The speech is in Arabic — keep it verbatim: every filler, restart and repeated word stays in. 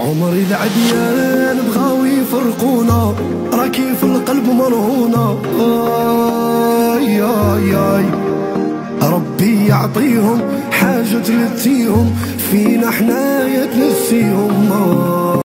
عمري العديان بغاو يفرقونا، راكي في القلب مرهونة. آي آي آي ربي يعطيهم حاجة تلتيهم، فينا حنايا تنسيهم.